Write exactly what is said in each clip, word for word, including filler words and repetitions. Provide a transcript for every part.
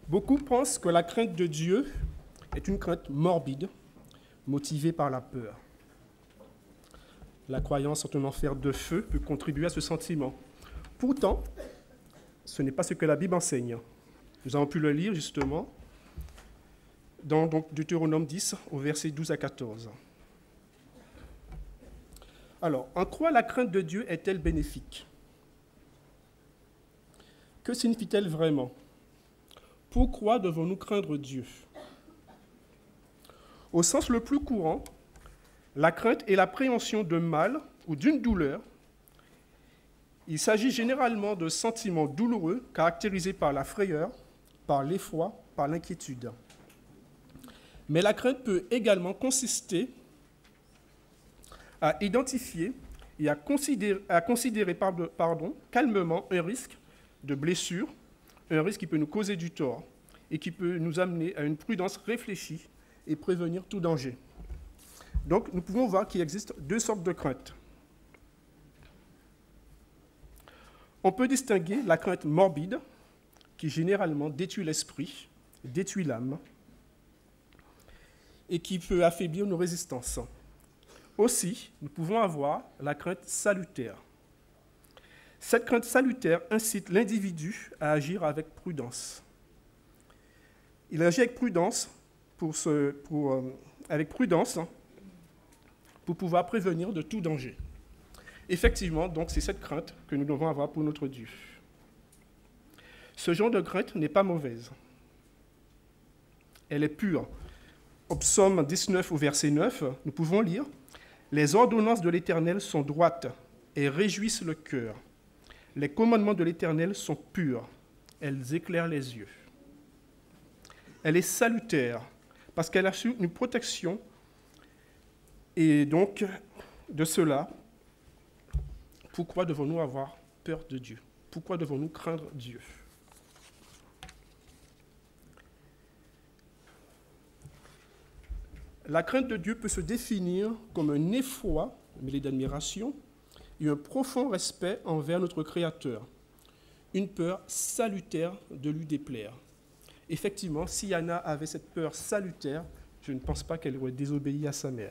Beaucoup pensent que la crainte de Dieu est une crainte morbide, motivée par la peur. La croyance en un enfer de feu peut contribuer à ce sentiment. Pourtant, ce n'est pas ce que la Bible enseigne. Nous avons pu le lire justement dans donc, Deutéronome dix, au verset douze à quatorze. Alors, en quoi la crainte de Dieu est-elle bénéfique? Que signifie-t-elle vraiment? Pourquoi devons-nous craindre Dieu? Au sens le plus courant, la crainte est l'appréhension d'un mal ou d'une douleur. Il s'agit généralement de sentiments douloureux caractérisés par la frayeur, par l'effroi, par l'inquiétude. Mais la crainte peut également consister à identifier et à considérer, à considérer pardon, calmement un risque de blessure, un risque qui peut nous causer du tort et qui peut nous amener à une prudence réfléchie et prévenir tout danger. Donc, nous pouvons voir qu'il existe deux sortes de craintes. On peut distinguer la crainte morbide, qui généralement détruit l'esprit, détruit l'âme, et qui peut affaiblir nos résistances. Aussi, nous pouvons avoir la crainte salutaire. Cette crainte salutaire incite l'individu à agir avec prudence. Il agit avec prudence pour, se, pour, euh, avec prudence pour pouvoir prévenir de tout danger. Effectivement, donc, c'est cette crainte que nous devons avoir pour notre Dieu. Ce genre de crainte n'est pas mauvaise. Elle est pure. Au psaume dix-neuf, au verset neuf, nous pouvons lire « Les ordonnances de l'Éternel sont droites et réjouissent le cœur. Les commandements de l'Éternel sont purs, elles éclairent les yeux. » Elle est salutaire parce qu'elle assure une protection. Et donc, de cela, pourquoi devons-nous avoir peur de Dieu? Pourquoi devons-nous craindre Dieu? La crainte de Dieu peut se définir comme un effroi, mêlé d'admiration, et un profond respect envers notre Créateur, une peur salutaire de lui déplaire. Effectivement, si Anna avait cette peur salutaire, je ne pense pas qu'elle aurait désobéi à sa mère.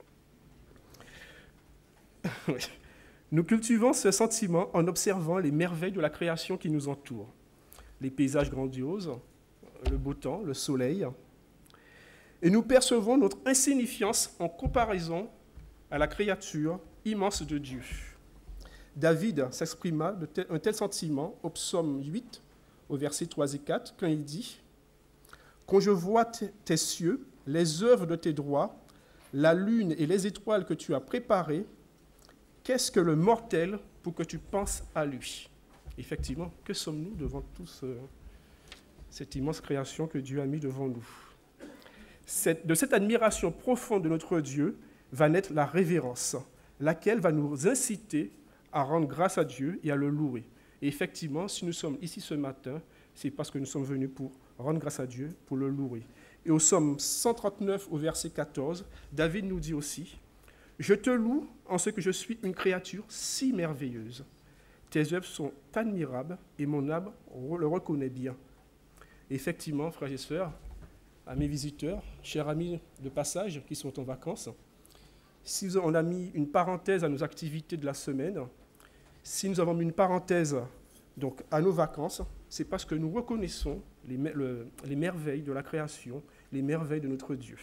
Nous cultivons ce sentiment en observant les merveilles de la création qui nous entoure, les paysages grandioses, le beau temps, le soleil, et nous percevons notre insignifiance en comparaison à la créature immense de Dieu. David s'exprima de tel, un tel sentiment au psaume huit, au verset trois et quatre, quand il dit « Quand je vois tes cieux, les œuvres de tes droits, la lune et les étoiles que tu as préparées, qu'est-ce que le mortel pour que tu penses à lui ?» Effectivement, que sommes-nous devant toute ce, cette immense création que Dieu a mis devant nous? Cette, de cette admiration profonde de notre Dieu va naître la révérence, laquelle va nous inciter à rendre grâce à Dieu et à le louer. Et effectivement, si nous sommes ici ce matin, c'est parce que nous sommes venus pour rendre grâce à Dieu, pour le louer. Et au psaume cent trente-neuf, au verset quatorze, David nous dit aussi « Je te loue en ce que je suis une créature si merveilleuse. Tes œuvres sont admirables et mon âme le reconnaît bien. » Effectivement, frères et sœurs, à mes visiteurs, chers amis de passage qui sont en vacances, si on a mis une parenthèse à nos activités de la semaine, si nous avons mis une parenthèse donc, à nos vacances, c'est parce que nous reconnaissons les, le, les merveilles de la création, les merveilles de notre Dieu.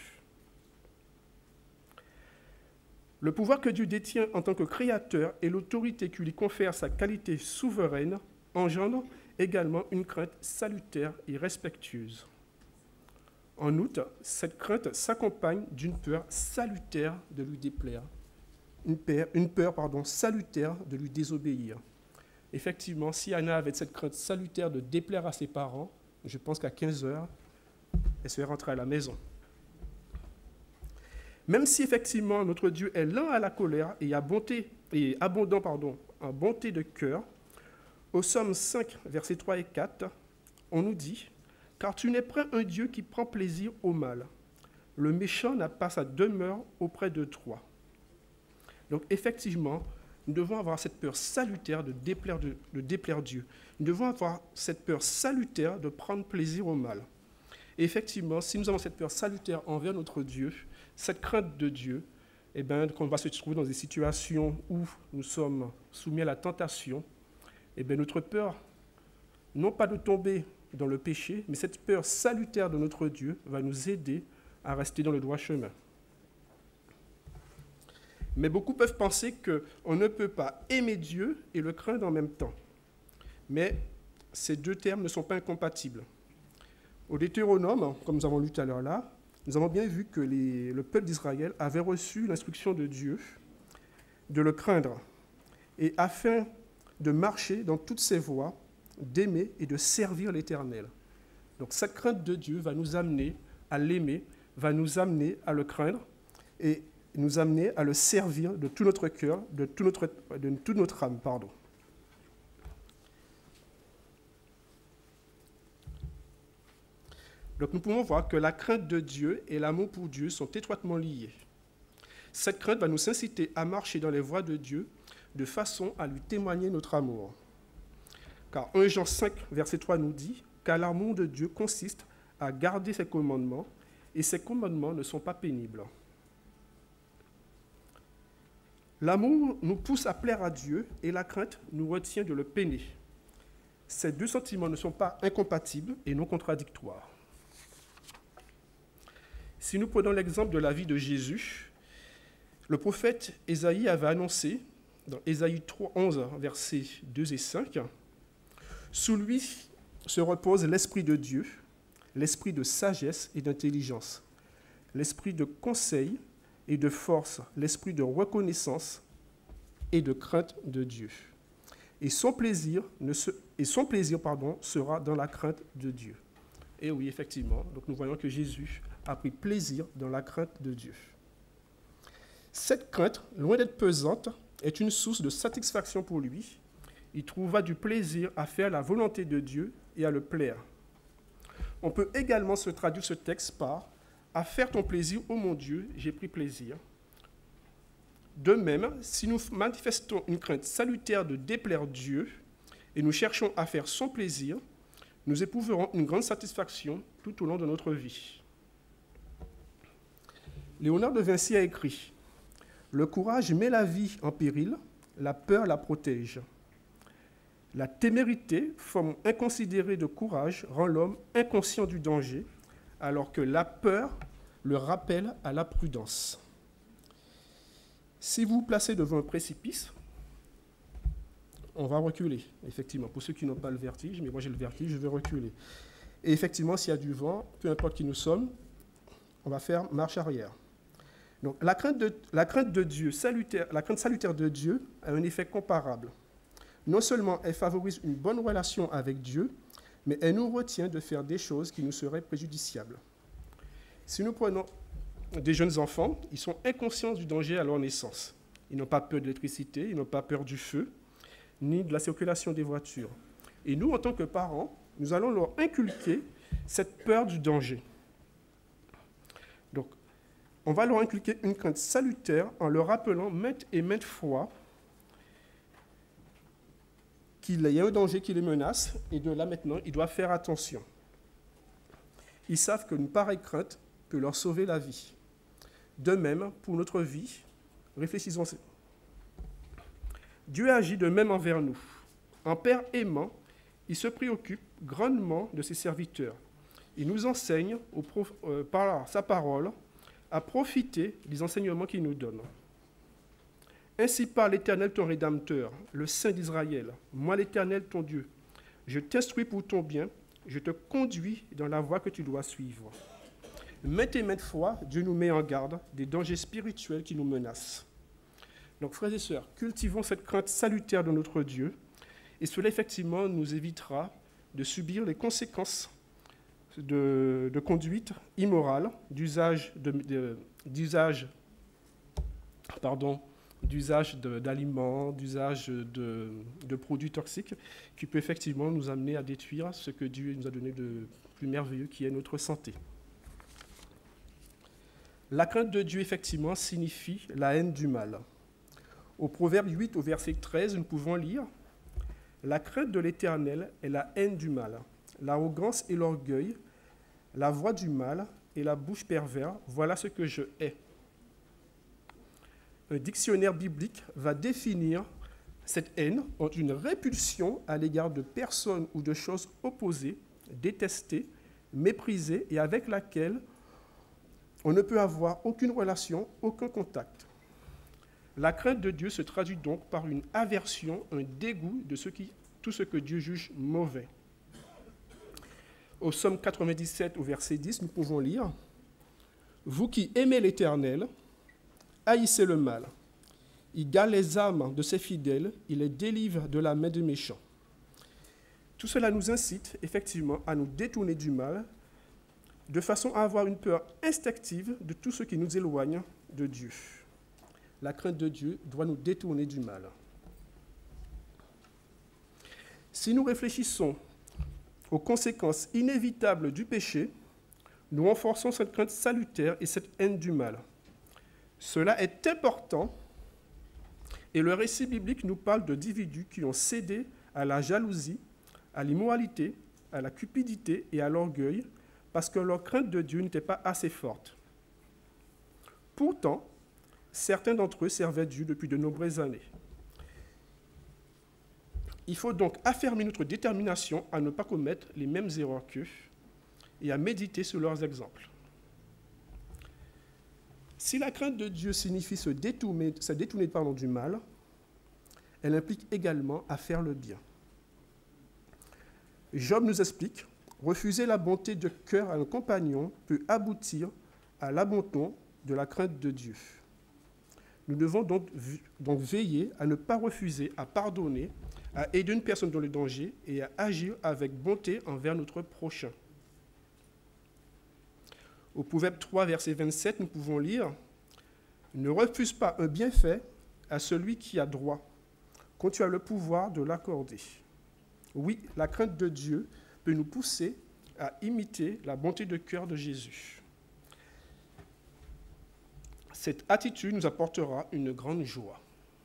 Le pouvoir que Dieu détient en tant que créateur et l'autorité qui lui confère sa qualité souveraine engendrent également une crainte salutaire et respectueuse. En outre, cette crainte s'accompagne d'une peur salutaire de lui déplaire, une peur, une peur pardon, salutaire de lui désobéir. Effectivement, si Anna avait cette crainte salutaire de déplaire à ses parents, je pense qu'à quinze heures, elle serait rentrée à la maison. Même si effectivement notre Dieu est lent à la colère et, à bonté, et abondant pardon, en bonté de cœur, au psaume cinq, versets trois et quatre, on nous dit « Car tu n'es point un Dieu qui prend plaisir au mal. Le méchant n'a pas sa demeure auprès de toi. » Donc effectivement, nous devons avoir cette peur salutaire de déplaire, de, de déplaire Dieu. Nous devons avoir cette peur salutaire de prendre plaisir au mal. Et effectivement, si nous avons cette peur salutaire envers notre Dieu, cette crainte de Dieu, eh bien, quand on va se trouver dans des situations où nous sommes soumis à la tentation, eh bien, notre peur, non pas de tomber dans le péché, mais cette peur salutaire de notre Dieu va nous aider à rester dans le droit chemin. Mais beaucoup peuvent penser qu'on ne peut pas aimer Dieu et le craindre en même temps. Mais ces deux termes ne sont pas incompatibles. Au Deutéronome, comme nous avons lu tout à l'heure là, nous avons bien vu que les, le peuple d'Israël avait reçu l'instruction de Dieu de le craindre, et afin de marcher dans toutes ses voies, d'aimer et de servir l'Éternel. Donc cette crainte de Dieu va nous amener à l'aimer, va nous amener à le craindre et nous amener à le servir de tout notre cœur, de, tout notre, de toute notre âme. Pardon. Donc nous pouvons voir que la crainte de Dieu et l'amour pour Dieu sont étroitement liés. Cette crainte va nous inciter à marcher dans les voies de Dieu de façon à lui témoigner notre amour. Car premier Jean cinq, verset trois nous dit « Car l'amour de Dieu consiste à garder ses commandements, et ses commandements ne sont pas pénibles. » L'amour nous pousse à plaire à Dieu, et la crainte nous retient de le peiner. Ces deux sentiments ne sont pas incompatibles et non contradictoires. Si nous prenons l'exemple de la vie de Jésus, le prophète Ésaïe avait annoncé, dans Ésaïe onze, versets deux et cinq, « Sous lui se repose l'Esprit de Dieu, l'Esprit de sagesse et d'intelligence, l'Esprit de conseil et de force, l'Esprit de reconnaissance et de crainte de Dieu. Et son plaisir, ne se, et son plaisir pardon, sera dans la crainte de Dieu. » Et oui, effectivement, donc nous voyons que Jésus a pris plaisir dans la crainte de Dieu. Cette crainte, loin d'être pesante, est une source de satisfaction pour lui. Il trouva du plaisir à faire la volonté de Dieu et à le plaire. On peut également se traduire ce texte par « À faire ton plaisir, ô mon Dieu, j'ai pris plaisir ». De même, si nous manifestons une crainte salutaire de déplaire Dieu et nous cherchons à faire son plaisir, nous éprouverons une grande satisfaction tout au long de notre vie. Léonard de Vinci a écrit « Le courage met la vie en péril, la peur la protège. La témérité, forme inconsidérée de courage, rend l'homme inconscient du danger, alors que la peur le rappelle à la prudence. » Si vous vous placez devant un précipice, on va reculer, effectivement. Pour ceux qui n'ont pas le vertige, mais moi j'ai le vertige, je vais reculer. Et effectivement, s'il y a du vent, peu importe qui nous sommes, on va faire marche arrière. Donc la crainte de, la crainte de Dieu, salutaire, la crainte salutaire de Dieu a un effet comparable. Non seulement elle favorise une bonne relation avec Dieu, mais elle nous retient de faire des choses qui nous seraient préjudiciables. Si nous prenons des jeunes enfants, ils sont inconscients du danger à leur naissance. Ils n'ont pas peur de l'électricité, ils n'ont pas peur du feu, ni de la circulation des voitures. Et nous, en tant que parents, nous allons leur inculquer cette peur du danger. Donc, on va leur inculquer une crainte salutaire en leur rappelant maintes et maintes fois qu'il y a un danger qui les menace, et de là maintenant, ils doivent faire attention. Ils savent qu'une pareille crainte peut leur sauver la vie. De même, pour notre vie, réfléchissons. Dieu agit de même envers nous. En Père aimant, il se préoccupe grandement de ses serviteurs. Il nous enseigne, au prof, euh, par sa parole, à profiter des enseignements qu'il nous donne. Ainsi parle l'Éternel, ton Rédempteur, le Saint d'Israël. Moi, l'Éternel, ton Dieu, je t'instruis pour ton bien, je te conduis dans la voie que tu dois suivre. Maintes et maintes fois, Dieu nous met en garde des dangers spirituels qui nous menacent. Donc, frères et sœurs, cultivons cette crainte salutaire de notre Dieu, et cela, effectivement, nous évitera de subir les conséquences de, de conduite immorale, d'usage de, de, d'usage, pardon, d'usage de, d'aliments, d'usage de, de produits toxiques, qui peut effectivement nous amener à détruire ce que Dieu nous a donné de plus merveilleux, qui est notre santé. La crainte de Dieu, effectivement, signifie la haine du mal. Au Proverbe huit, au verset treize, nous pouvons lire « La crainte de l'Éternel est la haine du mal, l'arrogance et l'orgueil, la voix du mal et la bouche perverse, voilà ce que je hais. » Un dictionnaire biblique va définir cette haine en une répulsion à l'égard de personnes ou de choses opposées, détestées, méprisées et avec laquelle on ne peut avoir aucune relation, aucun contact. La crainte de Dieu se traduit donc par une aversion, un dégoût de ce qui, tout ce que Dieu juge mauvais. Au psaume quatre-vingt-dix-sept, au verset dix, nous pouvons lire « Vous qui aimez l'Éternel, haïssez le mal. Il garde les âmes de ses fidèles, il les délivre de la main des méchants. » Tout cela nous incite effectivement à nous détourner du mal, de façon à avoir une peur instinctive de tout ce qui nous éloigne de Dieu. La crainte de Dieu doit nous détourner du mal. Si nous réfléchissons aux conséquences inévitables du péché, nous renforçons cette crainte salutaire et cette haine du mal. Cela est important et le récit biblique nous parle d'individus qui ont cédé à la jalousie, à l'immoralité, à la cupidité et à l'orgueil parce que leur crainte de Dieu n'était pas assez forte. Pourtant, certains d'entre eux servaient Dieu depuis de nombreuses années. Il faut donc affermir notre détermination à ne pas commettre les mêmes erreurs qu'eux et à méditer sur leurs exemples. Si la crainte de Dieu signifie se détourner, se détourner pardon, du mal, elle implique également à faire le bien. Job nous explique, refuser la bonté de cœur à un compagnon peut aboutir à l'abandon de la crainte de Dieu. Nous devons donc, donc veiller à ne pas refuser à pardonner, à aider une personne dans le danger et à agir avec bonté envers notre prochain. Au Proverbe trois, verset vingt-sept, nous pouvons lire « Ne refuse pas un bienfait à celui qui a droit, quand tu as le pouvoir de l'accorder. » Oui, la crainte de Dieu peut nous pousser à imiter la bonté de cœur de Jésus. Cette attitude nous apportera une grande joie.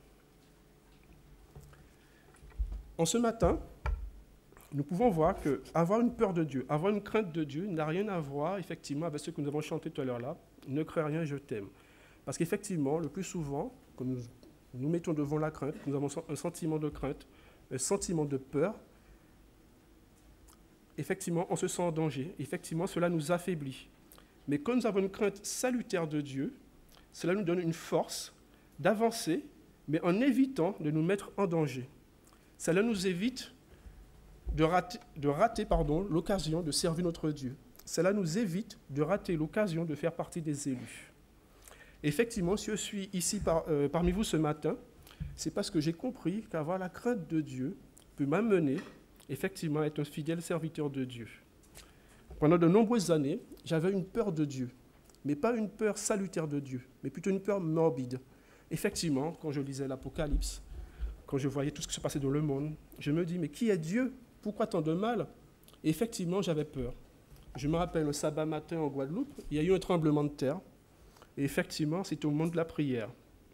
En ce matin, nous pouvons voir qu'avoir une peur de Dieu, avoir une crainte de Dieu n'a rien à voir effectivement avec ce que nous avons chanté tout à l'heure là, « Ne crains rien, je t'aime ». Parce qu'effectivement, le plus souvent, quand nous nous mettons devant la crainte, nous avons un sentiment de crainte, un sentiment de peur, effectivement, on se sent en danger. Effectivement, cela nous affaiblit. Mais quand nous avons une crainte salutaire de Dieu, cela nous donne une force d'avancer, mais en évitant de nous mettre en danger. Cela nous évite de rater, de rater pardon, l'occasion de servir notre Dieu. Cela nous évite de rater l'occasion de faire partie des élus. Effectivement, si je suis ici par, euh, parmi vous ce matin, c'est parce que j'ai compris qu'avoir la crainte de Dieu peut m'amener effectivement à être un fidèle serviteur de Dieu. Pendant de nombreuses années, j'avais une peur de Dieu, mais pas une peur salutaire de Dieu, mais plutôt une peur morbide. Effectivement, quand je lisais l'Apocalypse, quand je voyais tout ce qui se passait dans le monde, je me dis, mais qui est Dieu? Pourquoi tant de mal? Et effectivement, j'avais peur. Je me rappelle un sabbat matin en Guadeloupe, il y a eu un tremblement de terre, et effectivement, c'était au moment de la prière.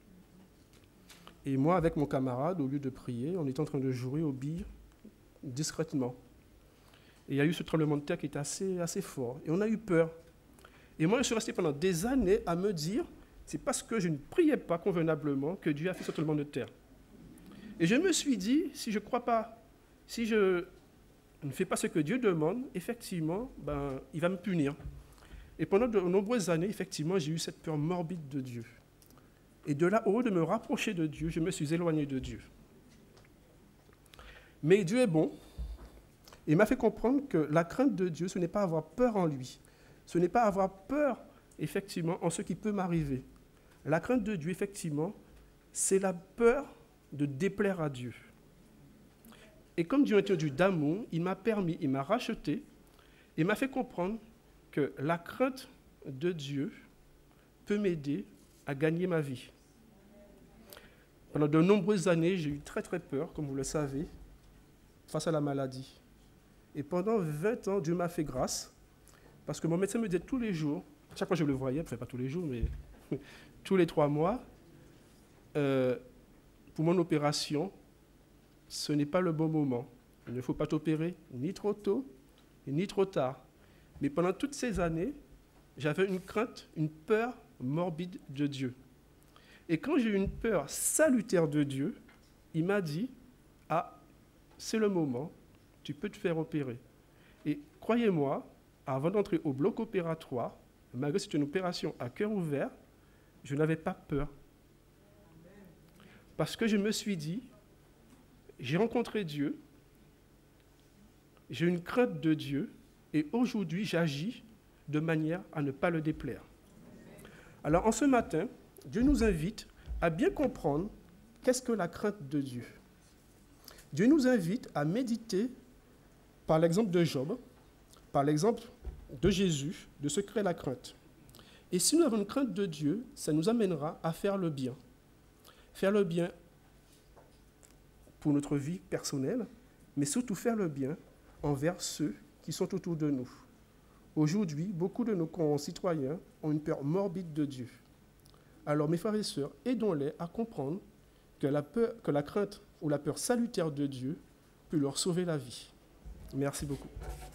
Et moi, avec mon camarade, au lieu de prier, on était en train de jouer aux billes discrètement. Et il y a eu ce tremblement de terre qui était assez, assez fort. Et on a eu peur. Et moi, je suis resté pendant des années à me dire, c'est parce que je ne priais pas convenablement que Dieu a fait ce tremblement de terre. Et je me suis dit, si je ne crois pas, si je ne fais pas ce que Dieu demande, effectivement, ben, il va me punir. Et pendant de nombreuses années, effectivement, j'ai eu cette peur morbide de Dieu. Et de là, au lieu de me rapprocher de Dieu, je me suis éloigné de Dieu. Mais Dieu est bon. Et il m'a fait comprendre que la crainte de Dieu, ce n'est pas avoir peur en lui. Ce n'est pas avoir peur, effectivement, en ce qui peut m'arriver. La crainte de Dieu, effectivement, c'est la peur de déplaire à Dieu. Et comme Dieu est un Dieu d'amour, il m'a permis, il m'a racheté, et m'a fait comprendre que la crainte de Dieu peut m'aider à gagner ma vie. Pendant de nombreuses années, j'ai eu très très peur, comme vous le savez, face à la maladie. Et pendant vingt ans, Dieu m'a fait grâce, parce que mon médecin me disait tous les jours, chaque fois que je le voyais, enfin pas tous les jours, mais tous les trois mois, euh, pour mon opération, ce n'est pas le bon moment. Il ne faut pas t'opérer ni trop tôt, ni trop tard. Mais pendant toutes ces années, j'avais une crainte, une peur morbide de Dieu. Et quand j'ai eu une peur salutaire de Dieu, il m'a dit, « Ah, c'est le moment, tu peux te faire opérer. » Et croyez-moi, avant d'entrer au bloc opératoire, malgré que c'était une opération à cœur ouvert, je n'avais pas peur. Parce que je me suis dit, j'ai rencontré Dieu, j'ai une crainte de Dieu, et aujourd'hui, j'agis de manière à ne pas le déplaire. Alors, en ce matin, Dieu nous invite à bien comprendre qu'est-ce que la crainte de Dieu. Dieu nous invite à méditer par l'exemple de Job, par l'exemple de Jésus, de ce qu'est la crainte. Et si nous avons une crainte de Dieu, ça nous amènera à faire le bien. Faire le bien pour notre vie personnelle, mais surtout faire le bien envers ceux qui sont autour de nous. Aujourd'hui, beaucoup de nos concitoyens ont une peur morbide de Dieu. Alors, mes frères et sœurs, aidons-les à comprendre que la, peur, que la crainte ou la peur salutaire de Dieu peut leur sauver la vie. Merci beaucoup.